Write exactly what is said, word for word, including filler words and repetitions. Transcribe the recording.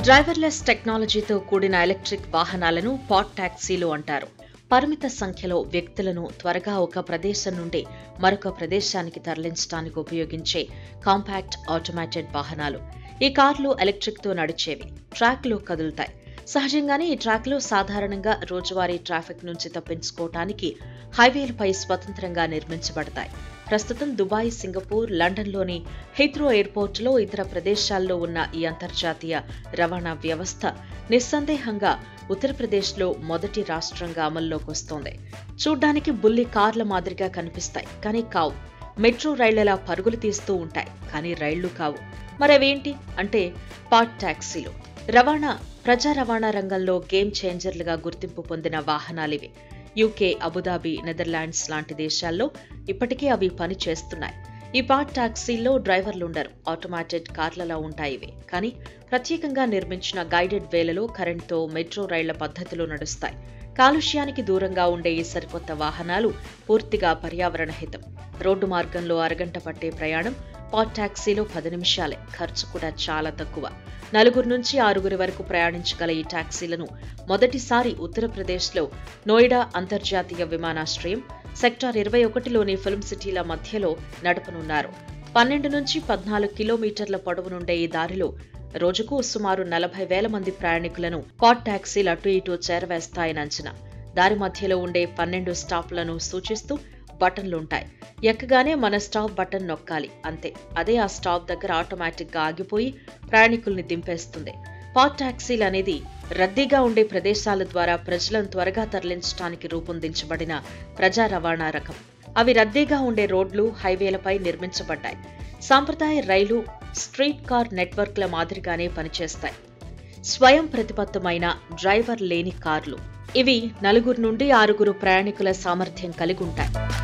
Driverless టెక్నాలజీతో కూడిన electric వాహనాలను పాడ్ టాక్సీలు అంటారు. పరిమిత సంఖ్యలో వ్యక్తులను త్వరగా ఒక ప్రదేశం నుండి మరొక ప్రదేశానికి తరలించడానికి ఉపయోగించే కాంపాక్ట్ ఆటోమేటెడ్ వాహనాలు. ఈ కార్లు ఎలక్ట్రిక్తో నడిచేవి, ట్రాక్లో కదులుతాయి. సహజంగానే ఈ ట్రాక్లు సాధారణంగా రోజువారీ ట్రాఫిక్ నుంచి తప్పించుకోవటానికి హైవేలపై స్వతంత్రంగా నిర్మించబడతాయి. ప్రస్తుతం దుబాయ్, సింగపూర్, లండన్లోని హీత్రో ఎయిర్పోర్టులో, ఇతర ప్రదేశాల్లో ఉన్న ఈ అంతర్జాతీయ రవాణా వ్యవస్థ నిస్సందేహంగా ఉత్తరప్రదేశ్లో మొదటి రాష్ట్రంగా అమల్లోకి వస్తోంది. చూడ్డానికి బుల్లి కార్ల మాదిరిగా కనిపిస్తాయి, కానీ కావు. మెట్రో రైళ్లలా పరుగులు తీస్తూ ఉంటాయి, కానీ రైళ్లు కావు. మరవేంటి అంటే పాడ్ టాక్సీలు. రవాణా ప్రజా రవాణా రంగంలో గేమ్ చేంజర్లుగా గుర్తింపు పొందిన వాహనాలివి. యూకే, అబుదాబి, నెదర్లాండ్స్ లాంటి దేశాల్లో ఇప్పటికే అవి పని చేస్తున్నాయి. ఈ పాడ్ టాక్సీల్లో డ్రైవర్లుండరు, ఆటోమేటెడ్ కార్లలా ఉంటాయి ఇవి. కానీ ప్రత్యేకంగా నిర్మించిన గైడెడ్ వేలలో కరెంట్తో మెట్రో రైళ్ల పద్ధతిలో నడుస్తాయి. కాలుష్యానికి దూరంగా ఉండే ఈ సరికొత్త వాహనాలు పూర్తిగా పర్యావరణ హితం. రోడ్డు మార్గంలో అరగంట పట్టే ప్రయాణం పాడ్ టాక్సీలో పది నిమిషాలే. ఖర్చు కూడా చాలా తక్కువ. నలుగురు నుంచి ఆరుగురి వరకు ప్రయాణించగల ఈ టాక్సీలను మొదటిసారి ఉత్తరప్రదేశ్లో నోయిడా అంతర్జాతీయ విమానాశ్రయం, సెక్టార్ ఇరవై ఒకటిలోని ఫిల్మ్ సిటీల మధ్యలో నడపనున్నారు. పన్నెండు నుంచి పద్నాలుగు కిలోమీటర్ల పొడవునుండే ఈ దారిలో రోజుకు సుమారు నలభై వేల మంది ప్రయాణికులను పాడ్ టాక్సీలు అటు ఇటు చేరవేస్తాయని అంచనా. దారి మధ్యలో ఉండే పన్నెండు స్టాప్లను సూచిస్తూ బటన్లుంటాయి. ఎక్కగానే మన స్టాప్ బటన్ నొక్కాలి, అంతే. అదే ఆ స్టాప్ దగ్గర ఆటోమేటిక్ గా ఆగిపోయి ప్రయాణికుల్ని దింపేస్తుంది. పాడ్ టాక్సీలు అనేది రద్దీగా ఉండే ప్రదేశాల ద్వారా ప్రజలను త్వరగా తరలించడానికి రూపొందించబడిన ప్రజా రవాణా రకం. అవి రద్దీగా ఉండే రోడ్లు, హైవేలపై నిర్మించబడ్డాయి. సాంప్రదాయ రైలు, స్ట్రీట్ కార్ నెట్వర్క్ల మాదిరిగానే పనిచేస్తాయి. స్వయం ప్రతిపత్తమైన డ్రైవర్ లేని కార్లు ఇవి. నలుగురు నుండి ఆరుగురు ప్రయాణికుల సామర్థ్యం కలిగి ఉంటాయి.